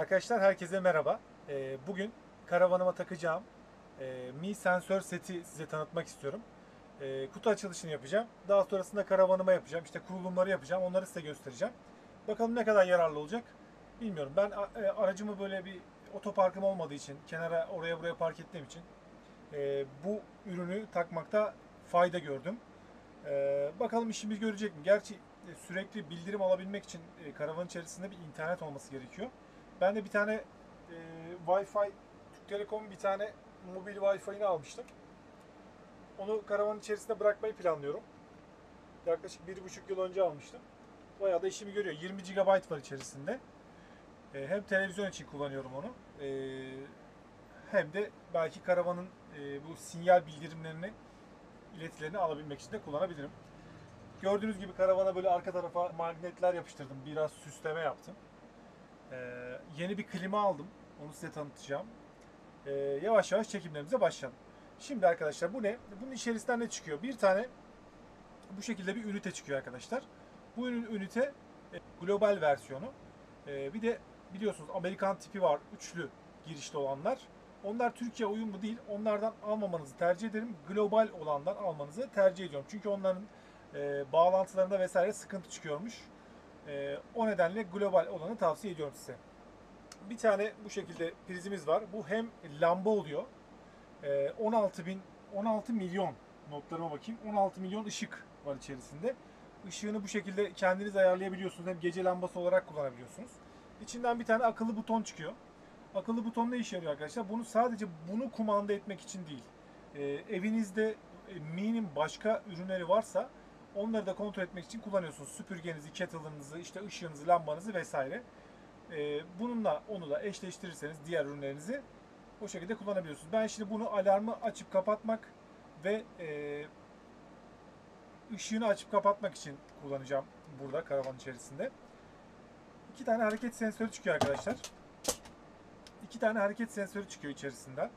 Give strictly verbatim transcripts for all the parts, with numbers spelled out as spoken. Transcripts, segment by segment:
Arkadaşlar herkese merhaba. Ee, bugün karavanıma takacağım e, Mi sensör seti size tanıtmak istiyorum. Ee, kutu açılışını yapacağım. Daha sonrasında karavanıma yapacağım. İşte kurulumları yapacağım. Onları size göstereceğim. Bakalım ne kadar yararlı olacak bilmiyorum. Ben e, aracımı böyle bir otoparkım olmadığı için, kenara oraya buraya park ettiğim için e, bu ürünü takmakta fayda gördüm. Ee, bakalım işimiz görecek mi? Gerçi e, sürekli bildirim alabilmek için e, karavanın içerisinde bir internet olması gerekiyor. Ben de bir tane e, Wi-Fi, Türk Telekom'un bir tane mobil Wi-Fi'ini almıştım. Onu karavanın içerisinde bırakmayı planlıyorum. Yaklaşık bir buçuk yıl önce almıştım. Bayağı da işimi görüyor. yirmi gigabayt var içerisinde. E, hem televizyon için kullanıyorum onu. E, hem de belki karavanın e, bu sinyal bildirimlerini, iletilerini alabilmek için de kullanabilirim. Gördüğünüz gibi karavana böyle arka tarafa magnetler yapıştırdım. Biraz süsleme yaptım. Ee, yeni bir klima aldım. Onu size tanıtacağım. Ee, yavaş yavaş çekimlerimize başlayalım. Şimdi arkadaşlar bu ne? Bunun içerisinden ne çıkıyor? Bir tane bu şekilde bir ünite çıkıyor arkadaşlar. Bu ünite e, global versiyonu. E, bir de biliyorsunuz Amerikan tipi var. Üçlü girişli olanlar. Onlar Türkiye uyumlu değil. Onlardan almamanızı tercih ederim. Global olandan almanızı tercih ediyorum. Çünkü onların e, bağlantılarında vesaire sıkıntı çıkıyormuş. E, o nedenle global olanı tavsiye ediyorum size. Bir tane bu şekilde prizimiz var. Bu hem lamba oluyor. E, on altı bin, on altı milyon notlarıma bakayım. on altı milyon ışık var içerisinde. Işığını bu şekilde kendiniz ayarlayabiliyorsunuz. Hem gece lambası olarak kullanabiliyorsunuz. İçinden bir tane akıllı buton çıkıyor. Akıllı buton ne işe yarıyor arkadaşlar? Bunu sadece bunu kumanda etmek için değil. E, evinizde e, Mi'nin başka ürünleri varsa onları da kontrol etmek için kullanıyorsunuz. Süpürgenizi, kettle'ınızı, işte ışığınızı, lambanızı vesaire. E, bununla onu da eşleştirirseniz diğer ürünlerinizi o şekilde kullanabiliyorsunuz. Ben şimdi bunu alarmı açıp kapatmak ve e, ışığını açıp kapatmak için kullanacağım burada karavan içerisinde. İki tane hareket sensörü çıkıyor arkadaşlar. İki tane hareket sensörü çıkıyor içerisinden.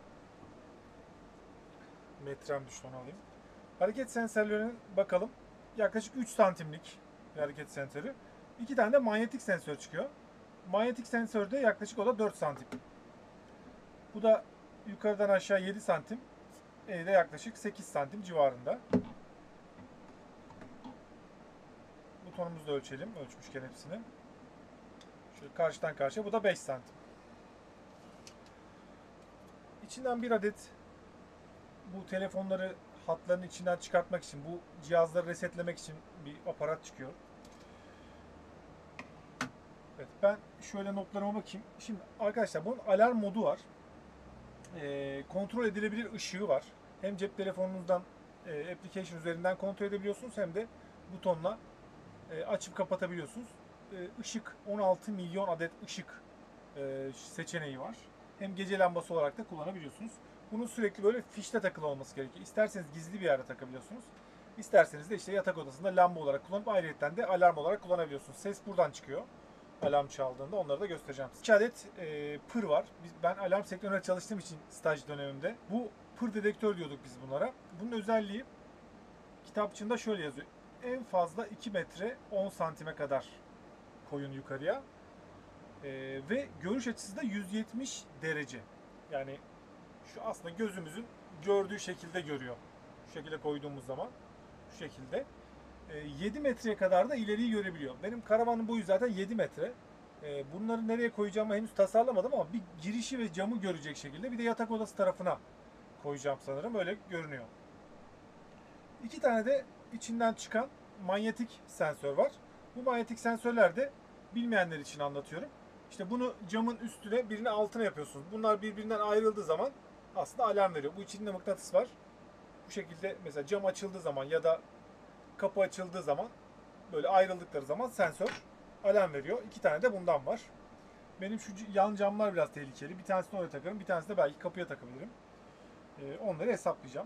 Metrem düştü, onu alayım. Hareket sensörlerinin bakalım yaklaşık üç santimlik bir hareket sensörü. İki tane de manyetik sensör çıkıyor. Manyetik sensör de yaklaşık o da dört santim. Bu da yukarıdan aşağı yedi santim. E de yaklaşık sekiz santim civarında. Butonumuzu da ölçelim. Ölçmüşken hepsini. Şöyle karşıdan karşıya. Bu da beş santim. İçinden bir adet bu telefonları hatların içinden çıkartmak için, bu cihazları resetlemek için bir aparat çıkıyor. Evet, ben şöyle notlarıma bakayım. Şimdi arkadaşlar bunun alarm modu var. E, kontrol edilebilir ışığı var. Hem cep telefonunuzdan e, application üzerinden kontrol edebiliyorsunuz hem de butonla e, açıp kapatabiliyorsunuz. E, ışık on altı milyon adet ışık e, seçeneği var. Hem gece lambası olarak da kullanabiliyorsunuz. Bunun sürekli böyle fişte takılı olması gerekiyor. İsterseniz gizli bir yerde takabiliyorsunuz. İsterseniz de işte yatak odasında lamba olarak kullanıp ayrıyetten de alarm olarak kullanabiliyorsunuz. Ses buradan çıkıyor. Alarm çaldığında onları da göstereceğim. İki adet e, pır var. Biz, ben alarm sektöründe çalıştığım için staj dönemimde bu pır dedektör diyorduk biz bunlara. Bunun özelliği kitapçığında şöyle yazıyor. En fazla iki metre on santime kadar koyun yukarıya. E, ve görüş açısı da yüz yetmiş derece. Yani şu aslında gözümüzün gördüğü şekilde görüyor. Şu şekilde koyduğumuz zaman şu şekilde. yedi metreye kadar da ileriyi görebiliyor. Benim karavanın boyu zaten yedi metre. Bunları nereye koyacağımı henüz tasarlamadım ama bir girişi ve camı görecek şekilde bir de yatak odası tarafına koyacağım sanırım. Öyle görünüyor. İki tane de içinden çıkan manyetik sensör var. Bu manyetik sensörler de bilmeyenler için anlatıyorum. İşte bunu camın üstüne, birini altına yapıyorsunuz. Bunlar birbirinden ayrıldığı zaman aslında alarm veriyor. Bu içinde mıknatıs var. Bu şekilde mesela cam açıldığı zaman ya da kapı açıldığı zaman böyle ayrıldıkları zaman sensör alarm veriyor. İki tane de bundan var. Benim şu yan camlar biraz tehlikeli. Bir tanesini oraya takarım. Bir tanesini de belki kapıya takabilirim. Ee, onları hesaplayacağım.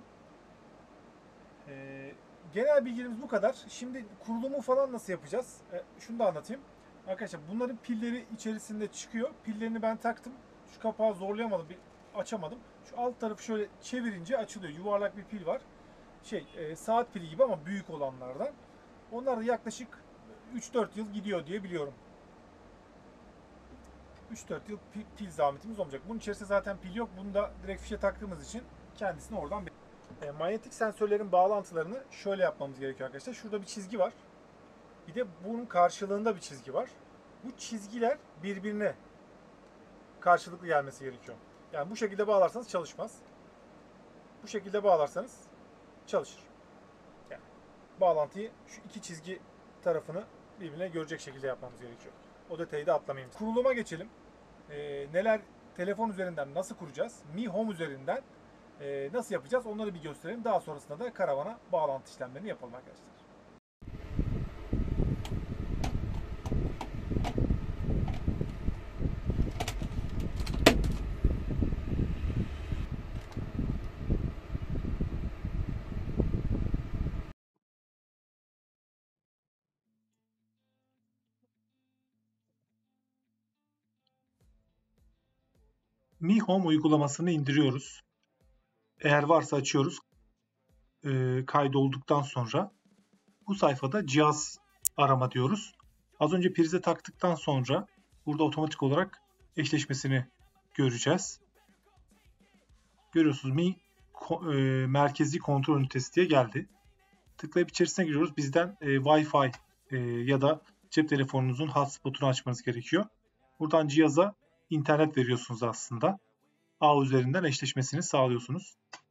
Ee, genel bilgilerimiz bu kadar. Şimdi kurulumu falan nasıl yapacağız? Ee, şunu da anlatayım. Arkadaşlar bunların pilleri içerisinde çıkıyor. Pillerini ben taktım. Şu kapağı zorlayamadım. Bir açamadım. Şu alt tarafı şöyle çevirince açılıyor. Yuvarlak bir pil var. Şey e, saat pili gibi ama büyük olanlardan. Onlar da yaklaşık üç dört yıl gidiyor diye biliyorum. üç dört yıl pil zahmetimiz olmayacak. Bunun içerisinde zaten pil yok. Bunu da direkt fişe taktığımız için kendisini oradan e, manyetik sensörlerin bağlantılarını şöyle yapmamız gerekiyor arkadaşlar. Şurada bir çizgi var. Bir de bunun karşılığında bir çizgi var. Bu çizgiler birbirine karşılıklı gelmesi gerekiyor. Yani bu şekilde bağlarsanız çalışmaz. Bu şekilde bağlarsanız çalışır. Yani bağlantıyı şu iki çizgi tarafını birbirine görecek şekilde yapmamız gerekiyor. O detayı da atlamayayım. Kuruluma geçelim. Ee, neler telefon üzerinden nasıl kuracağız? Mi Home üzerinden e, nasıl yapacağız? Onları bir gösterelim. Daha sonrasında da karavana bağlantı işlemlerini yapalım arkadaşlar. Mi Home uygulamasını indiriyoruz. Eğer varsa açıyoruz. E, kaydolduktan sonra bu sayfada cihaz arama diyoruz. Az önce prize taktıktan sonra burada otomatik olarak eşleşmesini göreceğiz. Görüyorsunuz Mi e, merkezi kontrol ünitesi diye geldi. Tıklayıp içerisine giriyoruz. Bizden e, Wi-Fi e, ya da cep telefonunuzun hotspot'unu açmanız gerekiyor. Buradan cihaza internet veriyorsunuz aslında. Ağ üzerinden eşleşmesini sağlıyorsunuz.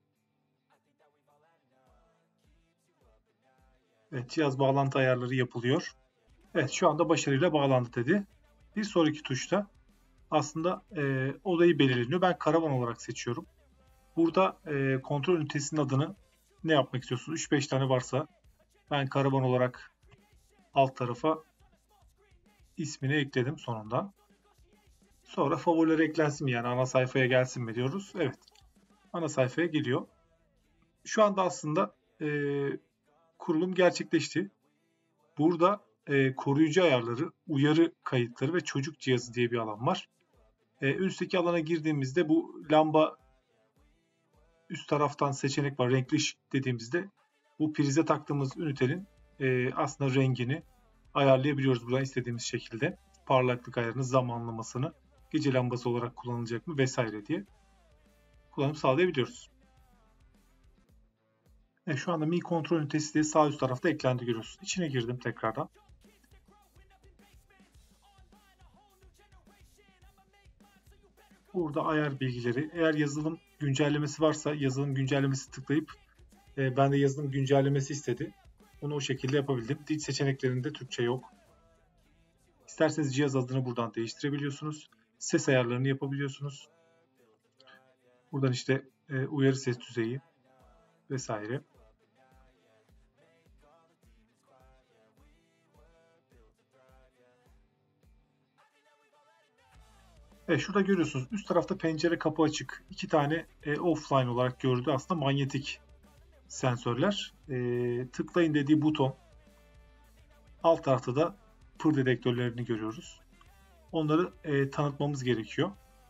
Evet, cihaz bağlantı ayarları yapılıyor. Evet, şu anda başarıyla bağlandı dedi. Bir sonraki tuşta aslında e, odayı belirleniyor. Ben karavan olarak seçiyorum. Burada e, kontrol ünitesinin adını ne yapmak istiyorsunuz? üç beş tane varsa ben karavan olarak alt tarafa ismini ekledim sonunda. Sonra favoriler eklensin mi, yani ana sayfaya gelsin mi diyoruz. Evet, ana sayfaya geliyor. Şu anda aslında e, kurulum gerçekleşti. Burada e, koruyucu ayarları, uyarı kayıtları ve çocuk cihazı diye bir alan var. E, üstteki alana girdiğimizde bu lamba üst taraftan seçenek var. Renkli ışık dediğimizde bu prize taktığımız ünitenin e, aslında rengini ayarlayabiliyoruz buradan istediğimiz şekilde. Parlaklık ayarını, zamanlamasını, gece lambası olarak kullanılacak mı vesaire diye kullanım sağlayabiliyoruz. Evet, şu anda Mi kontrol ünitesi diye sağ üst tarafta eklendi görüyorsunuz. İçine girdim tekrardan. Burada ayar bilgileri. Eğer yazılım güncellemesi varsa yazılım güncellemesi tıklayıp e, ben de yazılım güncellemesi istedi. Onu o şekilde yapabildim. Dil seçeneklerinde Türkçe yok. İsterseniz cihaz adını buradan değiştirebiliyorsunuz. Ses ayarlarını yapabiliyorsunuz. Buradan işte e, uyarı ses düzeyi vesaire. Evet, şurada görüyorsunuz üst tarafta pencere kapı açık. İki tane e, offline olarak gördüğü aslında manyetik sensörler. E, tıklayın dediği buton. Alt tarafta da pır dedektörlerini görüyoruz. Onları e, tanıtmamız gerekiyor.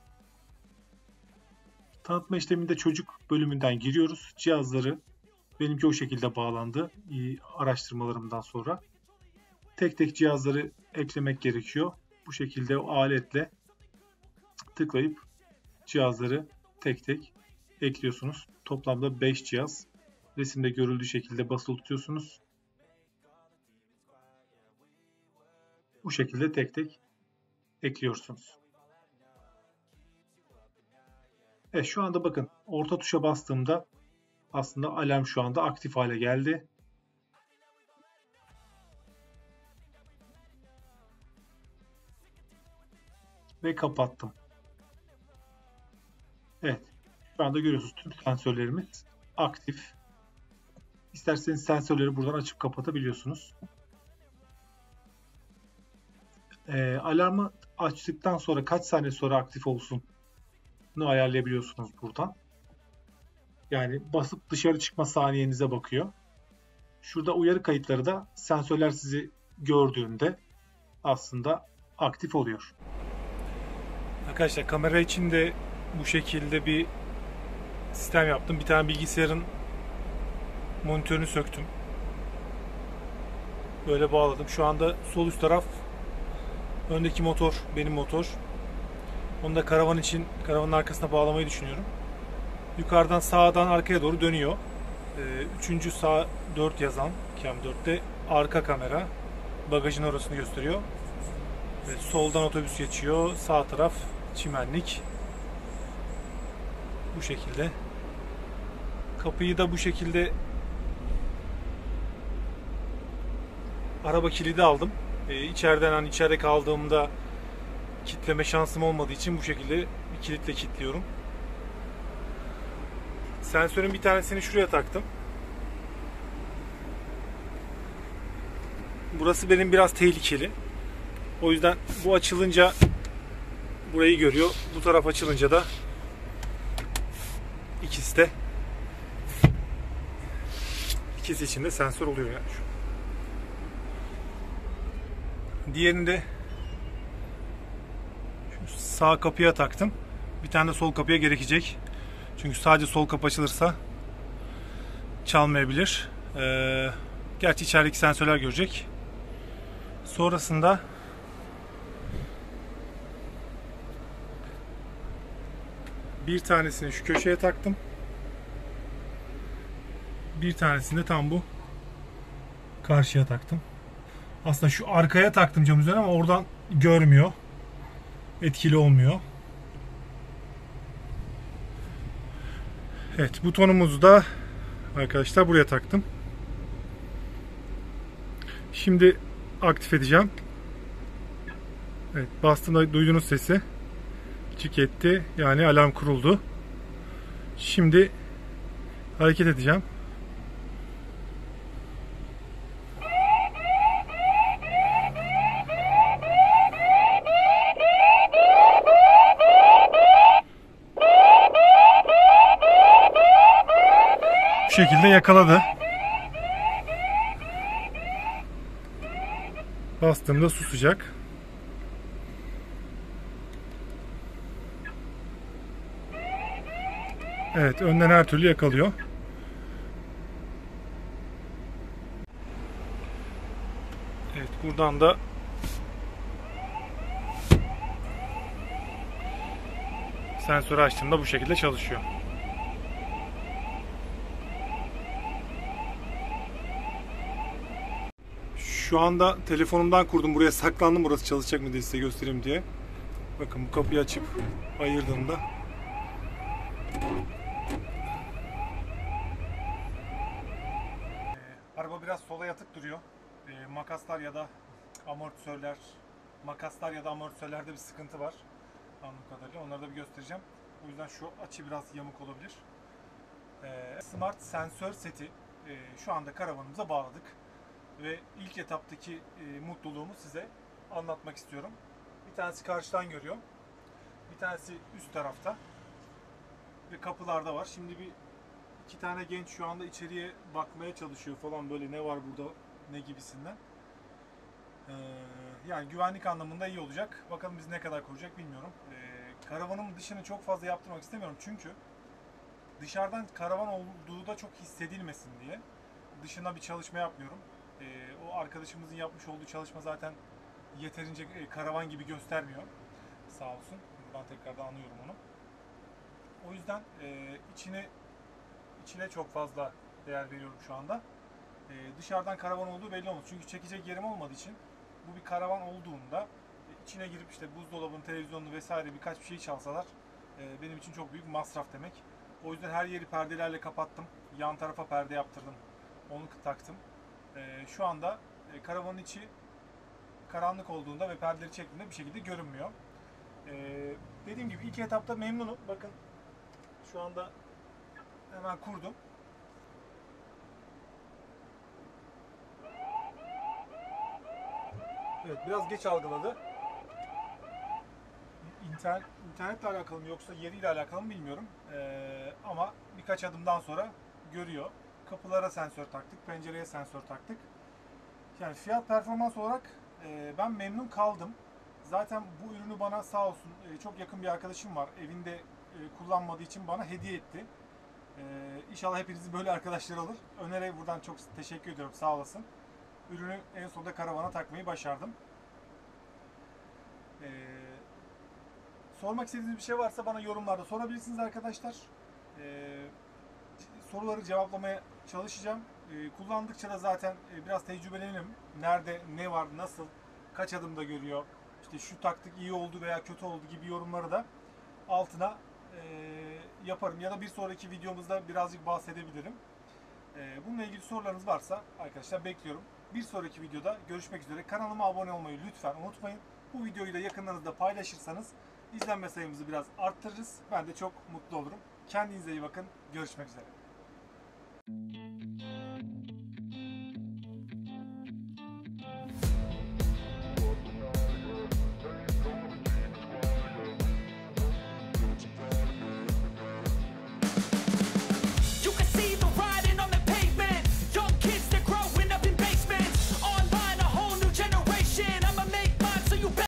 Tanıtma işleminde çocuk bölümünden giriyoruz. Cihazları benimki o şekilde bağlandı e, araştırmalarımdan sonra. Tek tek cihazları eklemek gerekiyor. Bu şekilde o aletle tıklayıp cihazları tek tek ekliyorsunuz. Toplamda beş cihaz resimde görüldüğü şekilde basılı tutuyorsunuz. Bu şekilde tek tek ekliyorsunuz. Evet, şu anda bakın orta tuşa bastığımda aslında alarm şu anda aktif hale geldi. Ve kapattım. Evet. Şu anda görüyorsunuz tüm sensörlerimiz aktif. İsterseniz sensörleri buradan açıp kapatabiliyorsunuz. Ee, alarmı açtıktan sonra kaç saniye sonra aktif olsun ayarlayabiliyorsunuz buradan. Yani basıp dışarı çıkma saniyenize bakıyor. Şurada uyarı kayıtları da sensörler sizi gördüğünde aslında aktif oluyor. Arkadaşlar kamera için de bu şekilde bir sistem yaptım. Bir tane bilgisayarın monitörünü söktüm. Böyle bağladım. Şu anda sol üst taraf öndeki motor, benim motor. Onu da karavan için, karavanın arkasına bağlamayı düşünüyorum. Yukarıdan sağdan arkaya doğru dönüyor. Ee, üçüncü sağ dört yazan Cam dörtte arka kamera. Bagajın orasını gösteriyor. Ee, soldan otobüs geçiyor. Sağ taraf çimenlik. Bu şekilde. Kapıyı da bu şekilde araba kilidi aldım. Ee, içeriden hani içeride kaldığımda kilitleme şansım olmadığı için bu şekilde bir kilitle kilitliyorum. Sensörün bir tanesini şuraya taktım. Burası benim biraz tehlikeli. O yüzden bu açılınca burayı görüyor. Bu taraf açılınca da ikisi de ikisi için de sensör oluyor yani şu. Diğerini de şu sağ kapıya taktım. Bir tane de sol kapıya gerekecek. Çünkü sadece sol kapı açılırsa çalmayabilir. Ee, gerçi içerideki sensörler görecek. Sonrasında bir tanesini şu köşeye taktım. Bir tanesini de tam bu karşıya taktım. Aslında şu arkaya taktım cam üzerine ama oradan görmüyor. Etkili olmuyor. Evet, butonumuzu da arkadaşlar buraya taktım. Şimdi aktif edeceğim. Evet, bastığımda duyduğunuz sesi çık etti. Yani alarm kuruldu. Şimdi hareket edeceğim. Bu şekilde yakaladı. Bastığımda susacak. Evet, önden her türlü yakalıyor. Evet, buradan da sensörü açtığımda bu şekilde çalışıyor. Şu anda telefonumdan kurdum. Buraya saklandım. Burası çalışacak mı diye size göstereyim diye. Bakın bu kapıyı açıp ayırdığımda ee, araba biraz sola yatık duruyor. Ee, makaslar ya da amortisörler makaslar ya da amortisörlerde bir sıkıntı var. Anladığım kadarıyla. Onları da bir göstereceğim. O yüzden şu açı biraz yamuk olabilir. Ee, Smart sensör seti e, şu anda karavanımıza bağladık. Ve ilk etaptaki e, mutluluğumu size anlatmak istiyorum. Bir tanesi karşıdan görüyor. Bir tanesi üst tarafta. Ve kapılarda var. Şimdi bir iki tane genç şu anda içeriye bakmaya çalışıyor falan, böyle ne var burada ne gibisinden. Ee, yani güvenlik anlamında iyi olacak. Bakalım biz ne kadar koruyacak bilmiyorum. Ee, karavanın dışını çok fazla yaptırmak istemiyorum çünkü dışarıdan karavan olduğu da çok hissedilmesin diye dışına bir çalışma yapmıyorum. Ee, o arkadaşımızın yapmış olduğu çalışma zaten yeterince e, karavan gibi göstermiyor. Sağ olsun. Buradan tekrardan anlıyorum onu. O yüzden e, içine içine çok fazla değer veriyorum şu anda. E, dışarıdan karavan olduğu belli olmaz. Çünkü çekecek yerim olmadığı için bu bir karavan olduğunda e, içine girip işte buzdolabını, televizyonunu vesaire birkaç bir şey çalsalar e, benim için çok büyük masraf demek. O yüzden her yeri perdelerle kapattım. Yan tarafa perde yaptırdım. Onu taktım. E, şu anda e, karavanın içi karanlık olduğunda ve perdeleri çektiğinde bir şekilde görünmüyor. Ee, dediğim gibi ilk etapta memnunum. Bakın şu anda hemen kurdum. Evet, biraz geç algıladı. İnternet, internetle alakalı mı yoksa yeriyle alakalı mı bilmiyorum. Ee, ama birkaç adımdan sonra görüyor. Kapılara sensör taktık, pencereye sensör taktık. Yani fiyat performans olarak e, ben memnun kaldım. Zaten bu ürünü bana sağ olsun e, çok yakın bir arkadaşım var. Evinde e, kullanmadığı için bana hediye etti. E, İnşallah hepinizin böyle arkadaşlar olur. Öner'e buradan çok teşekkür ediyorum. Sağ olasın. Ürünü en sonunda karavana takmayı başardım. E, sormak istediğiniz bir şey varsa bana yorumlarda sorabilirsiniz arkadaşlar. Ee, soruları cevaplamaya çalışacağım. Ee, kullandıkça da zaten e, biraz tecrübelenirim. Nerede ne var, nasıl, kaç adımda görüyor, işte şu taktik iyi oldu veya kötü oldu gibi yorumları da altına e, yaparım. Ya da bir sonraki videomuzda birazcık bahsedebilirim. E, bununla ilgili sorularınız varsa arkadaşlar bekliyorum. Bir sonraki videoda görüşmek üzere. Kanalıma abone olmayı lütfen unutmayın. Bu videoyu da yakınlarınızda paylaşırsanız izlenme sayımızı biraz arttırırız. Ben de çok mutlu olurum. Kendinize iyi bakın. Görüşmek üzere.